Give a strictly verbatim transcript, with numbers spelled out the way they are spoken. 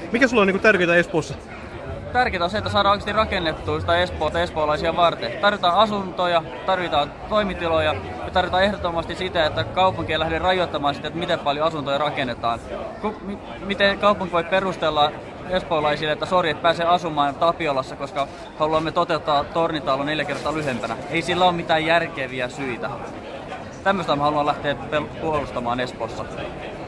Mikä sulla on niinku tärkeintä Espoossa? Tärkeintä on se, että saadaan oikeasti rakennettua sitä Espoota espoolaisia varten. Tarvitaan asuntoja, tarvitaan toimitiloja ja tarvitaan ehdottomasti sitä, että kaupunki ei lähde rajoittamaan sitä, että miten paljon asuntoja rakennetaan. M- miten kaupunki voi perustella espoolaisille, että sori, että pääsee asumaan Tapiolassa, koska haluamme toteuttaa tornitalo neljä kertaa lyhyempänä. Ei sillä ole mitään järkeviä syitä. Tämmöistä mä haluan lähteä puolustamaan Espoossa.